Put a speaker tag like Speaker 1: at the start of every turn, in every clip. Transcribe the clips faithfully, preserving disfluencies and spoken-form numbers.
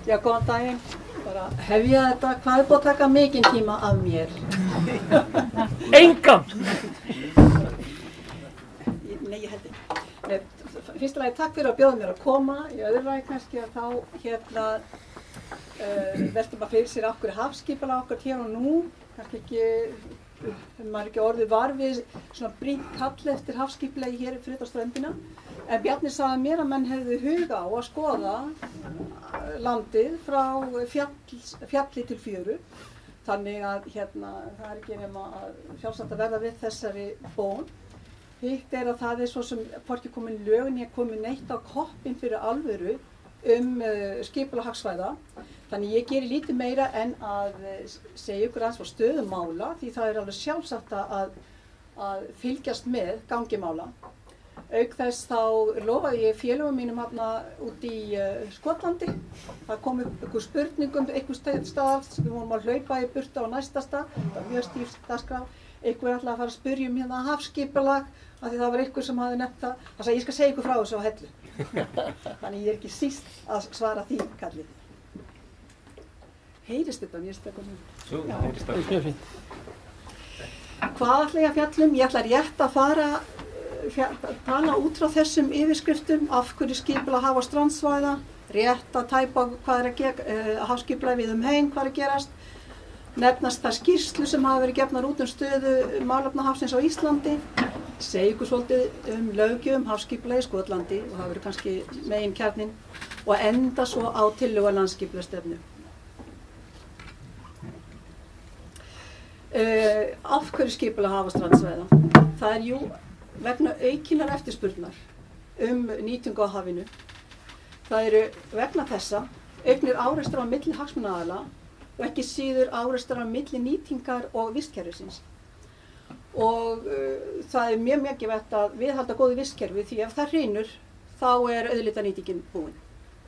Speaker 1: Já, góðan daginn. Bara hefja þetta, hvað er búið að taka mikinn tíma af mér?
Speaker 2: Engan!
Speaker 1: Nei, ég held ekki. Fyrsta lagi takk fyrir að bjóða mér að koma. Í öðru lagi kannski að þá hérna uh, veltum að fyrir sér okkur hafskipalag okkar hér og nú. Kannski ekki, maður er ekki orðið var við svona brýnt kall eftir hafskipalagi hér fyrir á ströndina. En Bjarni sagði mér að menn hefðu huga á að skoða landið frá fjall, fjalli til fjöru. Þannig að hérna, það er ekki nema að sjálfsagt að verða við þessari bón. Hitt er að það er svo sem hvorki komin lögin ég komin neitt á koppinn fyrir alvöru um uh, skipulag hagsvæða. Þannig ég geri lítið meira en að segja ykkur aðeins frá stöðu mála því það er alveg sjálfsagt að, að fylgjast með gangi mála. Auk þess þá lofaði ég félögum mínum hérna út í uh, Skotlandi. Það kom upp einhver spurningum, einhver stað, við vorum að hlaupa í burtu á næsta stað, það var mjög stíf dagskrá. Einhver ætlaði að fara að spyrja um hérna hafskipalag, af því það var einhver sem hafði nefnt það. Það sagði ég skal segja ykkur frá þessu á Hellu. Þannig ég er ekki síst að svara því kallið. Heyrist þetta? Mér finnst þetta komið.
Speaker 2: Jú, heyrist þetta. Mjög fínt.
Speaker 1: Hvað ætla ég að fjalla um? Ég ætla rétt að fara tala út frá þessum yfirskriftum af hverju skipulag hafa strandsvæða, rétt að tæpa hvað er að gera, uh, hafskipulag við um heim, hvað er að gerast, nefnast það skýrslu sem hafa verið gefnar út um stöðu málefna hafsins á Íslandi, segja ykkur svolítið um löggjöf um hafskipulag í Skotlandi og það verið kannski megin kjarninn og enda svo á tillögu að landsskipulagsstefnu. Uh, af hverju skipulag hafa strandsvæða? Það er jú vegna aukinnar eftirspurnar um nýtingu á hafinu. Það eru vegna þessa auknir árekstrar á milli hagsmunaaðila og ekki síður árekstrar á milli nýtingar og vistkerfisins. Og uh, það er mjög mikilvægt að viðhalda góðu vistkerfi því ef það hrynur þá er auðlindanýtingin búin.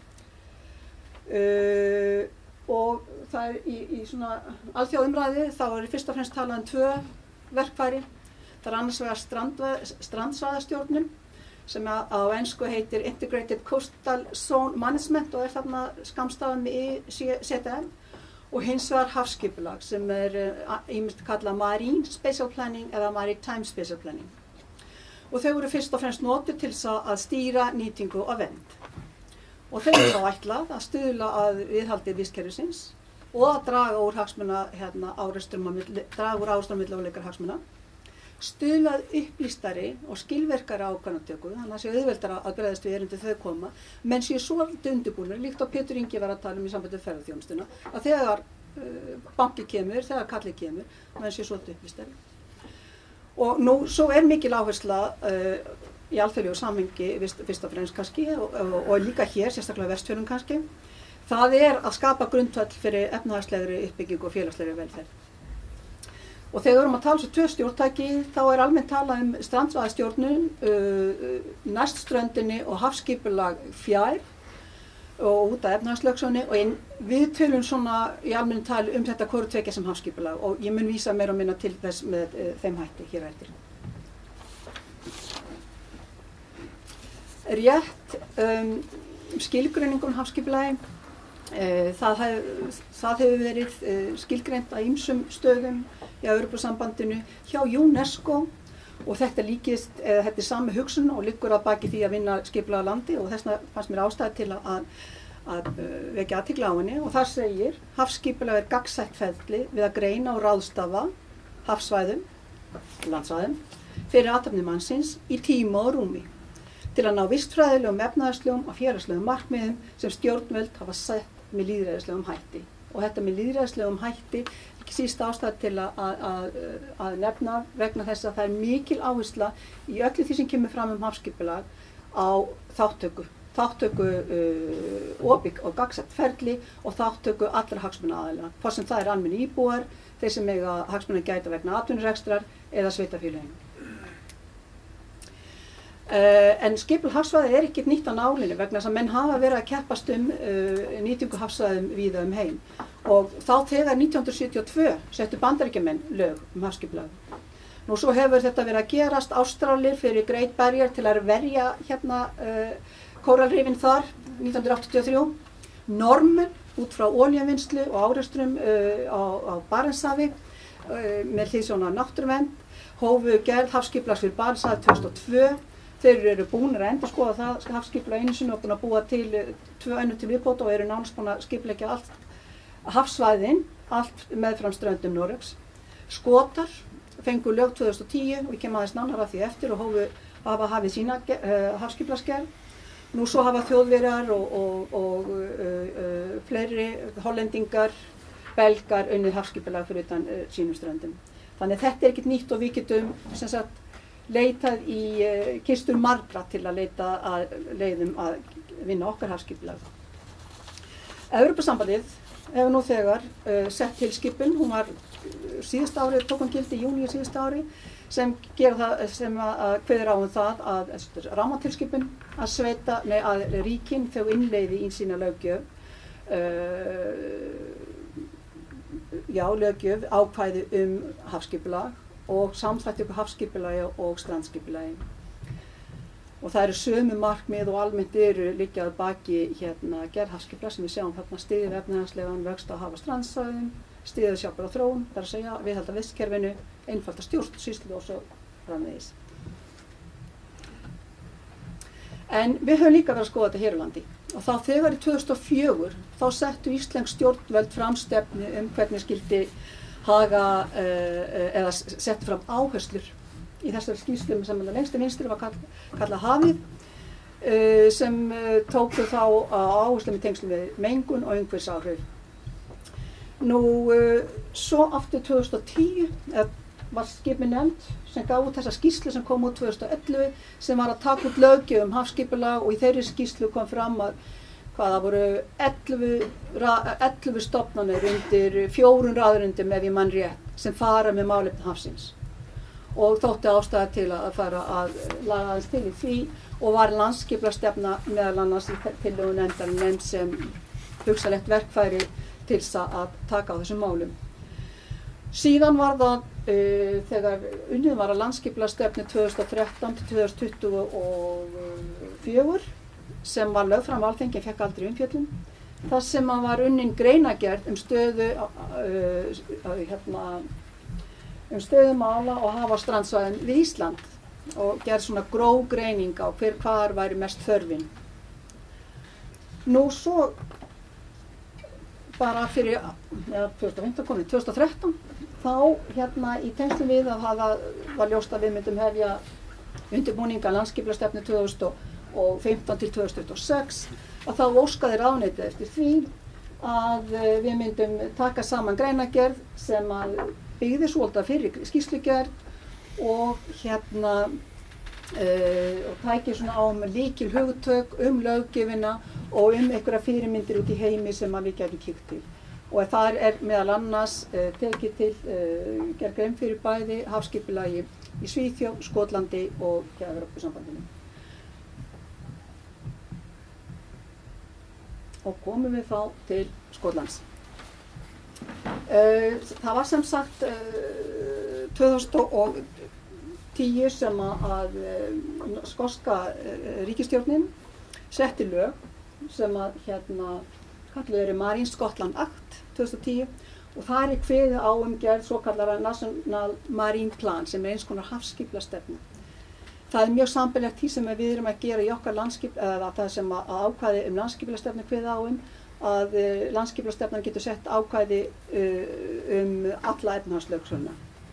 Speaker 1: Uh, og það er í, í svona alþjóðaumræðu þá er fyrst og fremst talað um tvö verkfæri. Það er annars vegar strandsvæðastjórnun sem á ensku heitir Integrated Coastal Zone Management og er þarna skammstafan með I C T M og hins vegar hafskipulag sem er ýmist kallað Marine Spatial Planning eða Maritime Spatial Planning. Og þau eru fyrst og fremst notuð til að stýra nýtingu og vernd. Og þau eru þá ætlað að stuðla að viðhaldi vistkerfisins og að draga úr hagsmuna hérna, árekstrum á milli, draga úr árekstrum á milli ólíkra hagsmuna. Stuðlað upplýstari og skilverkari ákvarðanatöku, þannig að það sé auðveldara að bregðast við erindi þau koma, menn séu svolítið undirbúnir, líkt á Pétur Ingi var að tala um í sambandi við ferðaþjónustuna, að þegar uh, banki kemur, þegar kalli kemur, menn séu svolítið upplýstari. Og nú, svo er mikil áhersla uh, í alþjóðlegu samhengi, fyrst og fremst kannski, og, og, og líka hér, sérstaklega Vestfjörðum kannski, það er að skapa grundvöll fyrir efnahagslegri uppbyggingu og félagslegri velferð. Og þegar við erum að tala um tvö stjórntæki, þá er almennt talað um strandsvæðastjórnun, uh, næst ströndinni og hafskipulag fjær og út af efnahagslögsögunni og ein, við tölum svona í almennu tali um þetta hvoru tveggja sem hafskipulag og ég mun vísa meira og minna til þess með uh, þeim hætti hér eftir. Rétt um, skilgreiningum hafskipulagi, uh, það, hef, það hefur verið uh, skilgreint á ýmsum stöðum í Evrópusambandinu hjá UNESCO og þetta líkist, eða þetta er sami hugsun og liggur að baki því að vinna skipulaga landi og þess vegna fannst mér ástæða til að, að, að vekja athygli á henni og þar segir hafskipulag er gagnsætt ferli við að greina og ráðstafa hafsvæðum, landsvæðum, fyrir athafnir mannsins í tíma og rúmi til að ná vistfræðilegum, efnahagslegum og félagslegum markmiðum sem stjórnvöld hafa sett með lýðræðislegum hætti. Og þetta með lýðræðislegum hætti ekki síst ástæða til að, að, að nefna vegna þess að það er mikil áhersla í öllu því sem kemur fram um hafskipulag á þáttöku, þáttöku uh, opið og gagnsætt ferli og þáttöku allra hagsmunaaðila, hvort sem það er almenni íbúar, þeir sem eiga hagsmuna gæta vegna atvinnurekstrar eða sveitarfélögin. Uh, en skipul hafsvæði er ekkert nýtt á nálinni vegna þess að menn hafa verið að keppast um uh, nýtingu hafsvæðum víða um heim og þá þegar nítján hundruð sjötíu og tvö settu Bandaríkjamenn lög um hafskipulag. Nú svo hefur þetta verið að gerast Ástralir fyrir Great Barrier til að verja hérna uh, kóralrifin þar nítján hundruð áttatíu og þrjú. Normenn út frá olíuvinnslu og árekstrum uh, á, á Barentshafi uh, með hliðsjón af náttúruvernd, hófu gerð hafskipulags fyrir Barentshafi tvö þúsund og tvö. Þeir eru búnir að endurskoða það hafskipulag einu sinni og búin að búa til tvö önnur til viðbótar og eru nánast búin að skipuleggja allt hafsvæðin, allt meðfram ströndum Noregs. Skotar fengu lög tvö þúsund og tíu og ég kem aðeins nánar að því eftir og hófu hafa hafið sína uh, hafskipulagsgerð. Nú svo hafa Þjóðverjar og, og, og uh, uh, fleiri hollendingar, belgar unnið hafskipulag fyrir utan uh, sínum ströndum. Þannig þetta er ekkert nýtt og við getum sem sagt leitað í uh, kistur margra til að leita að leiðum að vinna okkar hafskipulag. Evrópusambandið hefur nú þegar uh, sett til skipun, hún var síðasta ári, tók hann gildi í júní síðasta ári, sem gera það, sem að, að kveður á um það að, að rammatilskipun að sveita, nei að ríkin þau innleiði í sína löggjöf, uh, já löggjöf ákvæði um hafskipulag og samþættingu hafskipulagi og strandskipulagi. Og það eru sömu markmið og almennt eru liggjað baki hérna gerð hafskipulag sem við sjáum þarna styðja við efnahagslegan vöxt á haf- og strandsvæðum, styðja við sjálfbæra þróun, það er að segja viðhalda vistkerfinu, einfalda stjórnsýslu og svo framvegis. En við höfum líka verið að skoða þetta hér á landi og þá þegar í tvö þúsund og fjögur þá settu íslensk stjórnvöld fram stefnu um hvernig skildi haga uh, eða settu fram áherslur í þessari skýrslu sem að lengst til vinstri var kall, kallað hafið uh, sem uh, tóku þá áherslu með tengslum við mengun og umhverfisáhrif. Nú uh, svo aftur tvö þúsund og tíu uh, var skipið nefnd sem gaf út þessa skýrslu sem kom út tvö þúsund og ellefu sem var að taka út löggjöf um hafskipulag og í þeirri skýrslu kom fram að hvaða voru ellefu stofnanir undir fjórun ráðuneytum ef ég man rétt sem fara með málefni hafsins og þótti ástæða til að fara að laga aðeins til í því og var landsskipulagsstefna meðal annars í tillögu nefndarinnar sem hugsanlegt verkfæri til að taka á þessum málum. Síðan var það uh, þegar unnið var að landsskipulagsstefnu tvö þúsund og þrettán til tvö þúsund tuttugu og fjögur sem var lögð fram á Alþingi, fekk aldrei umfjöllun. Það sem var unnin greinagerð um stöðu uh, uh, hérna, um stöðu mála og haf- og strandsvæðum við Ísland og gerð svona gróf greining á hver hvar væri mest þörfin. Nú svo bara fyrir ja, tvö þúsund og fimmtán komið, tvö þúsund og þrettán þá hérna í tengslum við að það var ljóst að við myndum hefja undirbúninga landsskipulagsstefnu tvö þúsund og fimmtán til tvö þúsund tuttugu og sex að þá óskaði ráðuneytið eftir því að við myndum taka saman greinagerð sem að byggði svolítið fyrir skýrslugerð og hérna uh, og tæki svona á um lykil hugtök um löggjöfina og um einhverja fyrirmyndir út í heimi sem að við getum kíkt til. Og þar er meðal annars uh, tekið til uh, gerð grein fyrir bæði hafskipulagi í Svíþjóð, Skotlandi og hjá Evrópusambandinu. Og komum við þá til Skotlands. Uh, það var sem sagt uh, tvö þúsund og tíu sem að uh, skoska uh, ríkisstjórnin setti lög sem að hérna kalluð eru Marine Scotland Act tvö þúsund og tíu og það er kveðið á um gerð svokallara National Marine Plan sem er eins konar hafskipulagsstefnu. Það er mjög sambærilegt því sem við erum að gera í okkar landskip eða það sem að ákvæði um landsskipulagsstefnu kveðið á um að uh, landsskipulagsstefnan getur sett ákvæði uh, um alla efnahagslögsöguna.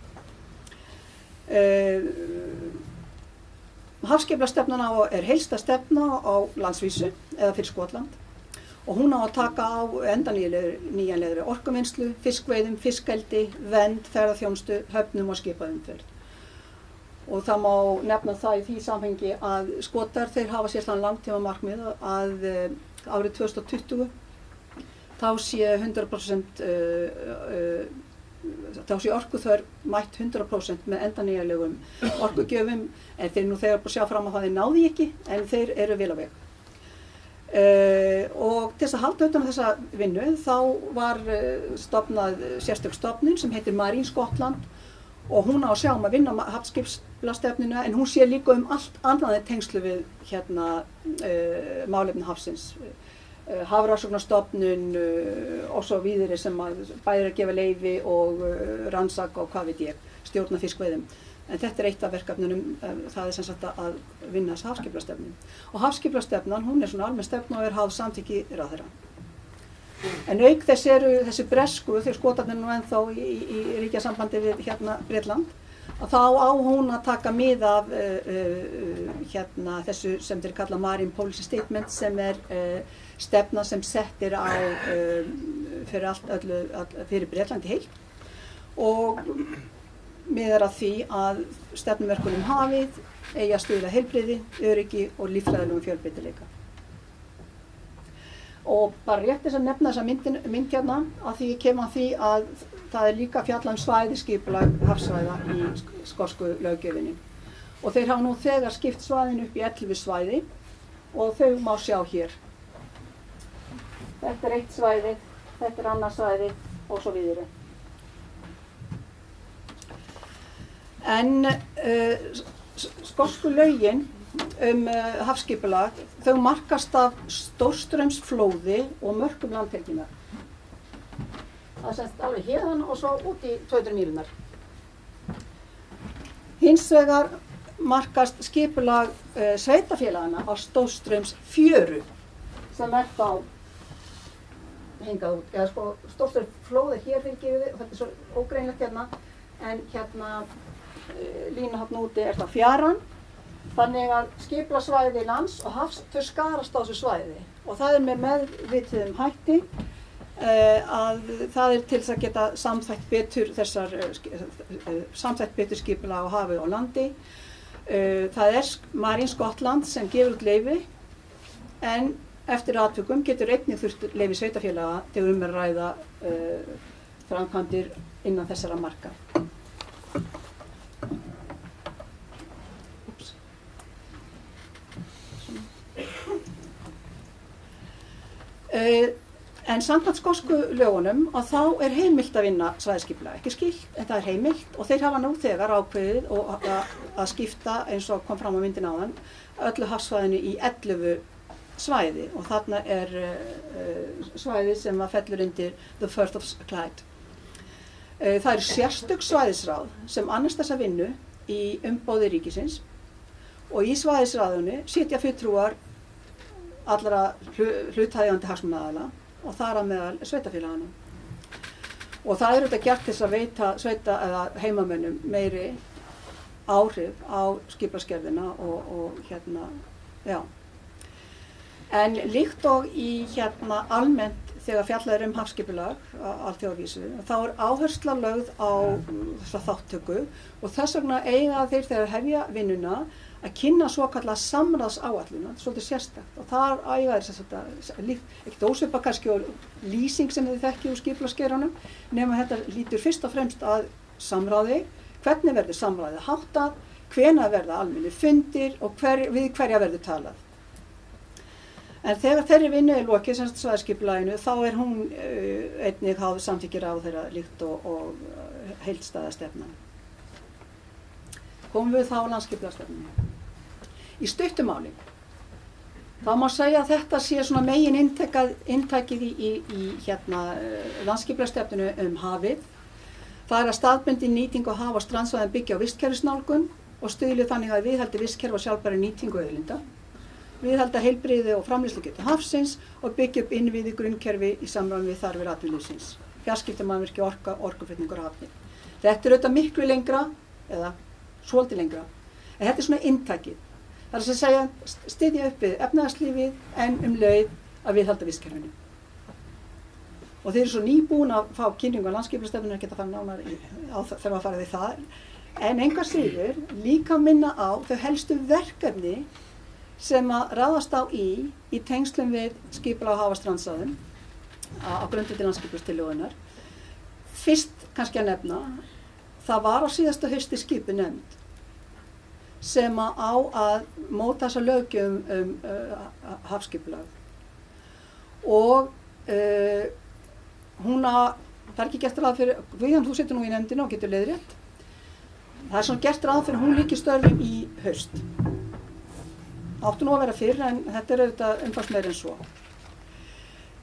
Speaker 1: Uh, Hafskipulagsstefnan er heilsta stefna á landsvísu eða fyrir Skotland og hún á að taka á endanýjanlegri orkuvinnslu, fiskveiðum, fiskeldi, vernd, ferðaþjónustu, höfnum og skipaumferð. Og það má nefna það í því samhengi að Skotar þeir hafa sér þann langtíma markmið að uh, árið tvö þúsund og tuttugu þá sé hundrað prósent uh, uh, þá sé orkuþörf mætt hundrað prósent með endanýjanlegum orkugjöfum en þeir nú þegar búið að sjá fram að það þeir náði ekki en þeir eru vel á veg. Uh, og til þess að halda utan á þessa vinnu þá var uh, stofnað sérstök stofnun sem heitir Marine Scotland og hún á að sjá um að vinna hafskipulagsstefnuna en hún sé líka um allt annað tengslu við hérna uh, málefni hafsins. uh, Hafrannsóknastofnun uh, og svo víðri sem að bæði að gefa leyfi og uh, rannsaka og hvað veit ég, stjórna fiskveiðum. En þetta er eitt af verkefnunum, uh, það er sem sagt að vinna þessa hafskipulagstefnu. Og hafskipulagstefnan, hún er svona almenn stefna og er háð samþykki ráðherra. En auk þess eru þessi bresku, þegar Skotarnir nú ennþá í, í, í ríkjasambandi við hérna Bretland, að þá á hún að taka mið af uh, uh, hérna, þessu sem þeir kalla Marine Policy Statement, sem er uh, stefna sem settir á uh, fyrir, allt, öllu, all, fyrir Bretland í heild og miðar að því að stefnumerkunum hafið eigi að stuðla heilbrigði, öryggi og líffræðilegum fjölbreytileika. Og bara rétt þess að nefna þessa myndin, mynd hérna að því ég kem að því að það er líka fjalla um svæðisskipulag hafsvæða í skosku löggjöfinni. Og þeir hafa nú þegar skipt svæðin upp í ellefu svæði og þau má sjá hér. Þetta er eitt svæði, þetta er annað svæði og svo videre. En uh, skosku lögin um uh, hafskipulag, þau markast af stórstraumsflóði og mörkum landhelginnar. Það er semst alveg hérðan og svo út í tvö hundruð mílurnar. Hins vegar markast skipulag uh, sveitafélagana á stórstraumsfjöru sem er þá hingað út. Eða sko stórstraumsflóði hér fyrir við, og þetta er svo ógreinlegt hérna, en hérna uh, lína hérna úti er það fjaran. Þannig að skipulagssvæði lands og hafs, þau skarast á þessu svæði og það er með meðvituðum hætti uh, að það er til þess að geta samþætt betur þessar uh, samþætt betur skipulag á hafi og landi. Uh, það er Marine Scotland sem gefur út leyfi en eftir atvikum getur einnig þurft leyfi sveitafélaga til um að ræða uh, framkvæmdir innan þessara marka. Uh, en samkvæmt skosku lögunum að þá er heimilt að vinna svæðisskipulag, ekki skylt, en það er heimilt og þeir hafa nú þegar ákveðið og að, að skipta eins og kom fram á myndin áðan öllu hafsvæðinu í ellefu svæði og þarna er uh, svæði sem að fellur undir the Firth of Clyde. Uh, það er sérstök svæðisráð sem annast þessa vinnu í umboði ríkisins og í svæðisráðunni sitja fulltrúar allra hluthagjandi hagsmunaaðila og þar að meðal sveitafélagana. Og það er auðvitað gert þess að veita sveita eða heimamönnum meiri áhrif á skipulagsgerðina og, og hérna, já. En líkt og í hérna almennt þegar fjallað er um hafskipulag á alþjóðavísu, þá er áhersla lögð á þessa þáttöku og þess vegna eiga þeir þegar hefja vinnuna að kynna svokallað samráðsáætlun, svolítið sérstakt og þar æga þess að ekkert ósvipa kannski og lýsing sem þið þekkið úr skipulagsgeiranum, nema þetta lítur fyrst og fremst að samráði, hvernig verður samráðið háttað, hvenær verða almennir fundir og hver, við hverja verður talað. En þegar þeirri vinnu er lokið, sem svæðisskipulaginu, þá er hún uh, einnig háð samþykki ráðherra líkt og, og heildstæða stefnan. Komum við þá á landsskipulagsstefnunni. Í stuttumáli, þá má segja að þetta sé svona megin inntækið í, í, í hérna, landsskipulagsstefnunni um hafið. Það er að staðbundin nýting og haf- og strandsvæðin byggja á vistkerfisnálgun og stuðli þannig að viðhaldi vistkerfi og sjálfbæra nýtingu auðlinda, viðhalda heilbrigði og framleiðslugetu hafsins og byggja upp innviði grunnkerfi í samræmi við þarfir atvinnulífsins, fjarskiptamannvirki, orka, orkuflutningur og hafnir. Þetta er auðvitað miklu lengra, eða svolítið lengra, en þetta er svona inntækið. Það er að segja styðja upp við efnahagslífið en um leið að viðhalda vistkerfinu. Og þeir eru svo nýbúin að fá kynningu á landsskipulagsstefnunni að geta fara nánar í, á, þegar að fara því það. En engar síður líka minna á þau helstu verkefni sem að ráðast á í í tengslum við skipulag á haf- og strandsvæðum á, á grundvelli landsskipulagstillögunnar. Fyrst kannski að nefna, það var á síðasta hausti skipunefnd sem að á að móta þessa löggjöf um, um uh, hafskipulag. Og uh, hún að, það er ekki gert ráð fyrir, Guðjón, þú situr nú í nefndina og getur leiðrétt. Það er svona gert ráð fyrir hún líki störfum í haust. Áttu nú að vera fyrr en þetta er auðvitað umfangsmeiri en svo.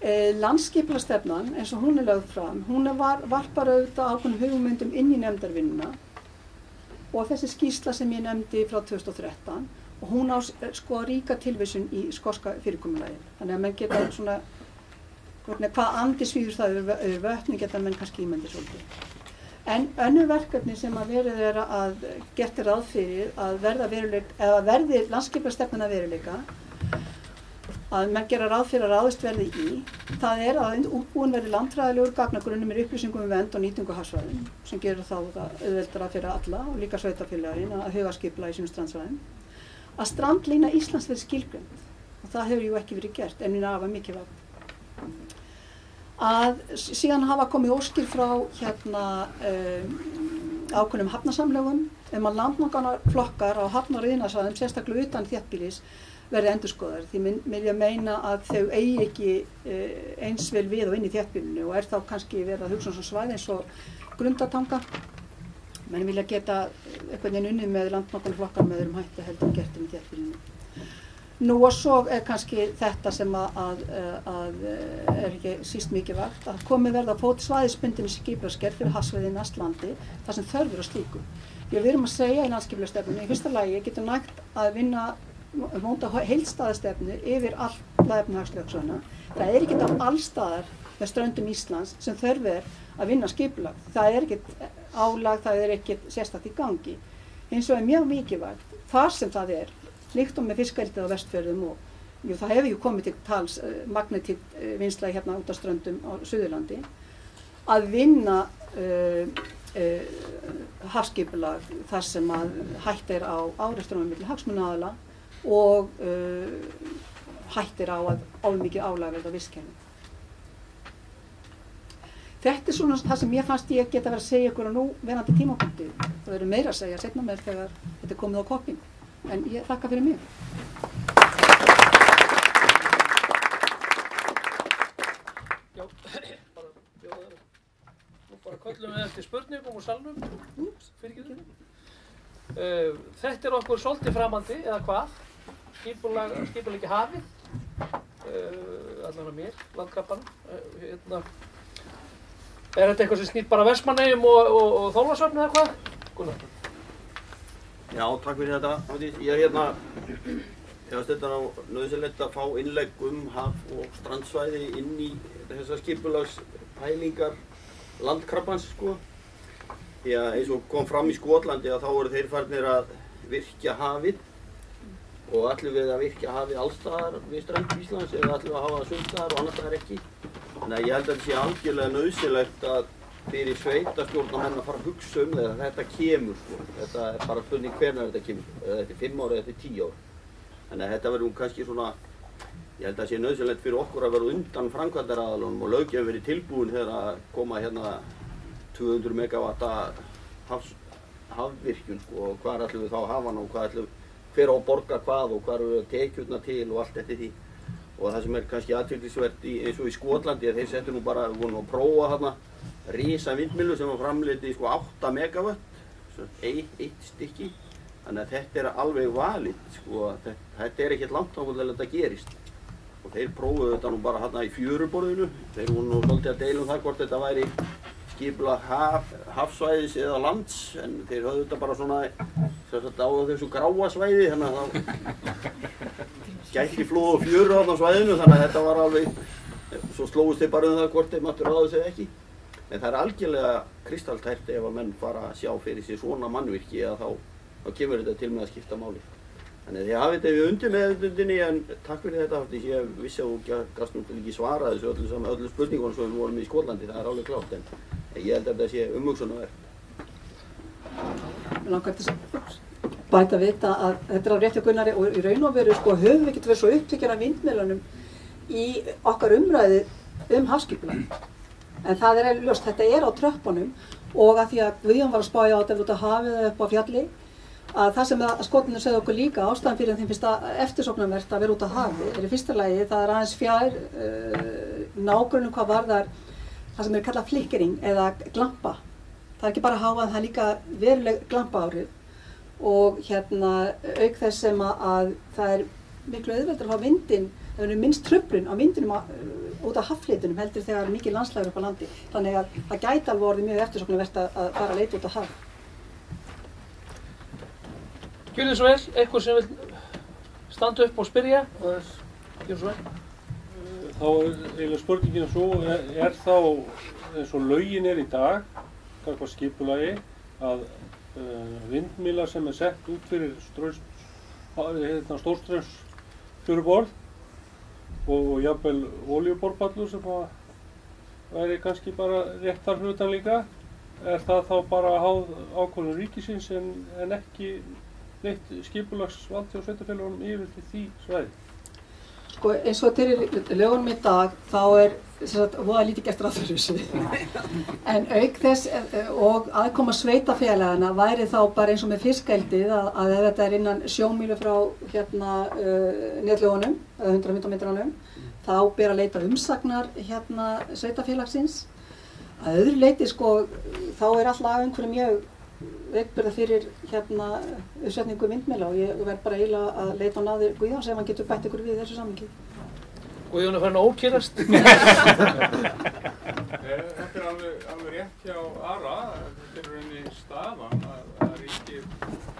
Speaker 1: E, Landsskipulagsstefnan, eins og hún er lögð fram, hún er var, varpar auðvitað ákveðnum hugmyndum inn í nefndarvinnuna og þessi skýrsla sem ég nefndi frá tvö þúsund og þrettán og hún á sko ríka tilvísun í skoska fyrirkomulagi. Þannig að menn geta svona, hvað andi svíður það yfir vötni geta menn kannski ímyndið svolítið. En önnur verkefni sem að verið er að gert er ráð fyrir að verða veruleika, eða verði landsskipulagsstefnuna veruleika, að menn gera ráð fyrir að ráðist verði í, það er að útbúin verði landfræðilegur gagnagrunnur með upplýsingum um vernd og nýtingu hafsvæðum, sem gerur þá það auðveldara fyrir alla og líka sveitarfélögin að huga skipulagi í sínum strandsvæðum. Að strandlína Íslands verði skilgreind, og það hefur jú ekki verið gert, en er afar mikilvægt. Að síðan hafa komið óskir frá hérna, um, ákveðnum hafnasamlögum um að landnotkunarflokkar á hafna- og iðnaðarsvæðum, sérstaklega utan þéttbýlis, verði endurskoðaðir. Því vil ég meina að þau eigi ekki uh, eins vel við og inn í þéttbýlinu og er þá kannski verið að hugsa um svona svæði eins og Grundartanga. Menn vilja geta einhvern veginn unnið með landnotkunarflokkar með öðrum hætti heldur en gert inn í þéttbýlinu. Nú og svo er kannski þetta sem að, að, að er ekki síst mikilvægt að komið verða á fót svæðisbundinni skipulagsgerð fyrir hafsvæðið í Nastlandi þar sem þörf er á slíku. Því við erum að segja í landsskipulagsstefnunni, í fyrsta lagi getur nægt að vinna móta heildstæða stefnu yfir alla efnahagslögsöguna. Það er ekki á allstaðar með ströndum Íslands sem þörf er að vinna skipulag. Það er ekkert álag, það er ekkert sérstakt í gangi. Eins og er mjög mikilvægt þar sem það er líkt og með fiskaeldið á Vestfjörðum og jú, það hefur ju komið til tals uh, magnetítt uh, vinnsla hérna út á ströndum á Suðurlandi að vinna uh, uh, hafskipulag þar sem að hætt er á árekstrum milli hagsmunaaðila og uh, hætt er á að ofmikið álag verða á vistkerfinu. Þetta er svona það sem ég fannst ég geta verið að segja ykkur á nú verandi tímapunkti. Það verður meira að segja seinna meir þegar þetta er komið á koppinn. En ég þakka fyrir mig.
Speaker 2: Já, bara bjóða það. Nú bara köllum við eftir spurningum og salnum. Úps, fyrir ekki það. Uh, þetta er okkur svolítið framandi, eða hvað? Skipulag, skipulag ekki hafið. Uh, allan að mér, landkrabbanum. Uh, hérna. Er þetta eitthvað sem snýr bara Vestmannaeyjum og, og, og Þorlákshöfn eða hvað? Gunnar.
Speaker 3: Já, takk fyrir þetta. Ég er hérna, ég var stundar á nauðsynlegt að fá innlegg um haf- og strandsvæði inn í þessar skipulagspælingar landkrabbans, sko. Því að eins og kom fram í Skotlandi að þá voru þeir farnir að virkja hafið og ætlum við að virkja hafið allstaðar við strönd Íslands eða ætlum við að hafa það sundstaðar og annars staðar ekki. Þannig að ég held að þetta sé algjörlega nauðsynlegt að fyrir sveitarstjórnarmenn að fara að hugsa um þetta, þetta kemur sko. Þetta er bara spurning hvenær þetta kemur, eða þetta er fimm ár eða þetta er tíu ár. Þannig að þetta verður kannski svona, ég held að það sé nauðsynlegt fyrir okkur að vera undan framkvæmdaraðalunum og löggjöfin verið tilbúin þegar að koma hérna tvö hundruð megavatta hafs, hafvirkjun sko, og hvað ætlum við þá að hafa hana og hvað ætlum, hver á að borga hvað og hvað eru tekjurnar til og allt eftir því. Og það sem er kannski athyglisvert í, eins og í Skotlandi er þeir settu nú bara, voru nú að prófa hérna risa vindmyllu sem var framleiddi sko átta megavatt, eitt, eitt stykki. Þannig að þetta er alveg valið, sko, þetta, þetta er ekkert langt ákveð til þetta gerist. Og þeir prófuðu þetta nú bara hérna í fjöruborðinu, þeir voru nú svolítið að deila um það hvort þetta væri skipulag haf, hafsvæðis eða lands, en þeir höfðu þetta bara svona, þess að á þessu gráa svæði, þannig að það gæti flóð og fjöru á svæðinu, þannig að þetta var alveg, svo slóðust þeir bara um það hvort þeir máttu ráða sig ekki. En það er algjörlega kristaltært ef að menn fara að sjá fyrir sig svona mannvirki að þá, þá kemur þetta til með að skipta máli. Þannig að þið hafið þetta við undir meðvitundinni, en takk fyrir þetta Hafdís, ég vissi að þú gafst nú ekki svara þessu öllu, saman, öllu spurningunum sem við vorum í Skotlandi, það er alveg klárt, en ég held að þetta sé umhugsunarvert.
Speaker 1: Mér langar til að bæta að vita að þetta er á rétti Gunnari og í raun og veru sko höfum við getur verið svo upptekjur af vindmyllunum í okkar umræði um hafskipulag. En það er ljóst, þetta er á tröppunum og að því að Guðjón var að spája á þetta út á hafið eða upp á fjalli, að það sem að Skotlandið segði okkur líka ástæðan fyrir þeim finnst eftirsóknarvert að vera út á hafi er í fyrsta lagi það er aðeins fjær uh, nágrunum hvað varðar það sem er kallað flickering eða glampa. Það er ekki bara hafað, það er líka veruleg glampaáhrif og hérna auk þess sem að, að það er miklu auðveldur að fá vindinn, það er minnst truflun á vindinum út af hafflitunum heldur þegar mikið landslægur upp á landi. Þannig að það gæti alveg orðið mjög eftirsóknarvert að, að fara að leita út á haf.
Speaker 2: Gjörðu svo vel, eitthvað sem vil standa upp og spyrja. Gjörðu svo vel.
Speaker 4: Þá er eiginlega spurningin svo, er, er þá eins og lögin er í dag, gagnvart skipulagi, að uh, vindmýla sem er sett út fyrir hérna, stórstraumsfjöruborð og, og jafnvel olíuborpallur sem að væri kannski bara rétt þar fyrir utan líka, er það þá bara háð ákvörðun ríkisins en, en ekki neitt skipulagsvaldi og sveitarfélögunum yfir til því svæði?
Speaker 1: Sko, eins og til lögunum í dag, þá er sagt, voða lítið gert ráð fyrir þessu. En auk þess og aðkoma sveitafélagana væri þá bara eins og með fiskeldið að, að ef þetta er innan sjómílu frá hérna uh, netlögunum, hundrað metrunum, þá ber að leita umsagnar hérna sveitafélagsins. Að öðru leyti, sko, þá er all lagaumhverfi mjög veikburða fyrir hérna uppsetningu vindmylla og ég verð bara eiginlega að leita á náðir Guðjóns ef hann getur bætt ykkur við þessu samhengi.
Speaker 2: Guðjón er farin að ókyrrast.
Speaker 5: Þetta er alveg, alveg rétt hjá Ara, þetta er rauninni staðan að, að ríkið...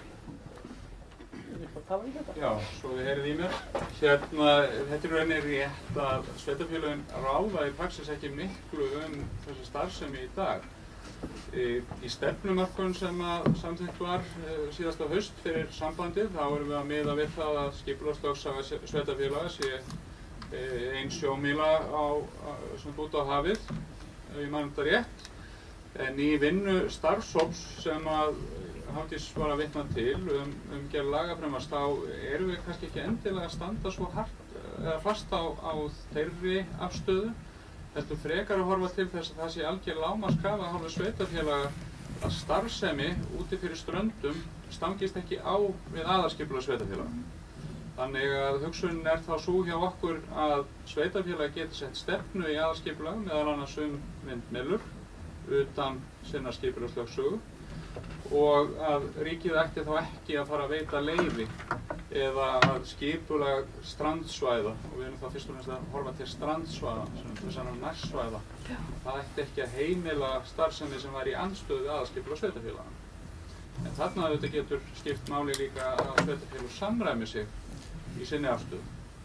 Speaker 5: Já, svo við heyrið í mér. Hérna, þetta er rauninni rétt að sveitarfélögin ráða í praxis ekki miklu um þessi starfsemi í dag. Í stefnumörkun sem að samþykkt var síðasta haust fyrir sambandið, þá erum við að miða við það að skipulagslögsaga sveitarfélaga sé ein sjómíla á, sem út á hafið, ef ég man þetta rétt. En í vinnu starfshóps sem að Hafdís var að vitna til um, um gerð lagafrumvarps, þá erum við kannski ekki endilega að standa svo hart eða fast á, á þeirri afstöðu. Þetta frekar að horfa til þess að það sé algjör lágmarkskrafa af hálfu sveitarfélaga að starfsemi úti fyrir ströndum stangist ekki á við aðalskipulag sveitarfélaga. Þannig að hugsunin er þá sú hjá okkur að sveitarfélag geti sett stefnu í aðalskipulag, meðal annars um vindmyllur utan sinna skipulagslögsögu og að ríkið ætti þá ekki að fara að veita leyfi eða að skipulag strandsvæða, og við erum þá fyrst og fremst að horfa til strandsvæða, sem þessar nærsvæða. Það ætti ekki að heimila starfsemi sem var í andstöðu við aðalskipulag sveitarfélaga. En þarna auðvitað getur skipt máli líka að sveitarfélög samræmi sig í sinni afstöðu.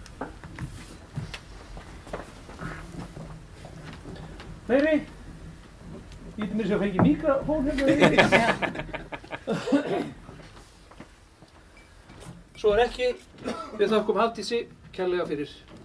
Speaker 2: Fleiri? Ég geti mér sér að fengi mikrofón hérna. Svo er ekki, við þakkum Hafdísi kærlega fyrir